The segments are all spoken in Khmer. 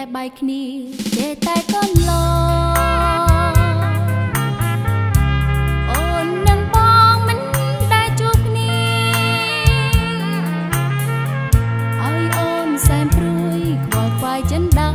បាយគ្នាចេះតែកូនឡអូននឹងបងមិនដែលជួបគ្នាឲ្យអូនសែនព្រួយខ្វល់ខ្វាយចិនដា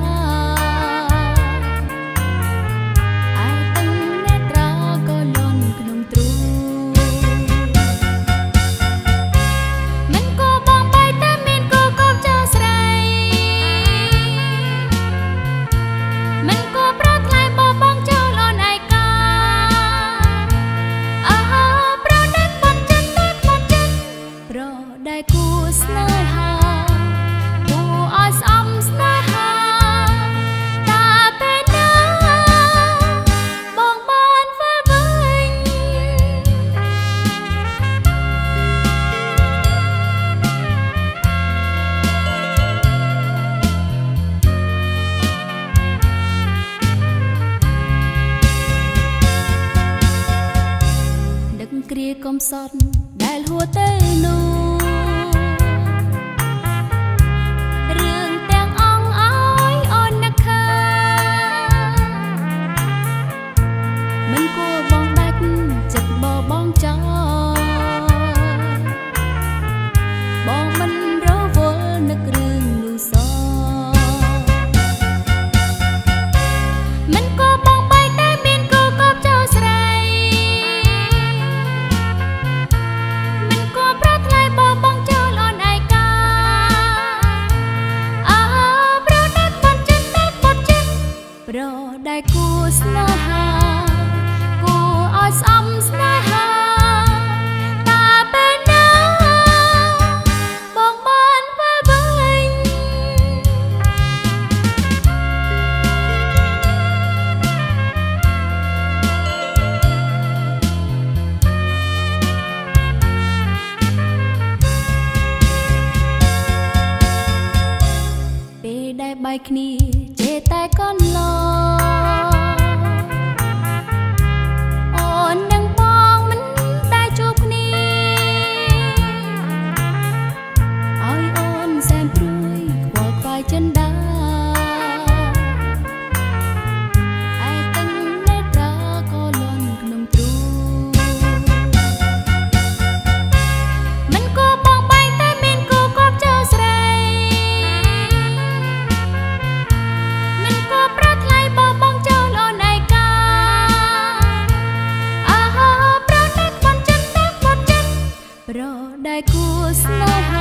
ដែលគួរស្នេហាគួរឲ្យស្អំស្នេហាតាពេលណាបងបានវិលវិញដឹកគ្រាកំសត់ដែលហួរទៅនោះបងមិនរវល់នឹករឿងនោះសោះមិនក៏បងបែកតែមានគូកប់ចោលស្រីមិនក៏ប្រត់ថ្លៃបបងចោលអូនឯកាប្រដេកបាត់ចិត្តតែបាត់ចិត្តប្រដែលគួរស្នេហាគួរឲ្យស្អំស្នេហាដែលបាយគ្នាចេះតែកូនឡអូននឹងបងមិនដែលជួបគ្នាឲ្យអូនសែនព្រួយខ្វល់ខ្វាយចិនដាឯទឹងនេត្រាក៏លន់ក្នុងទ្រូមិនក៏បងបែកតែមានគូកប់ចោលស្រីដែលគួរស្នេហា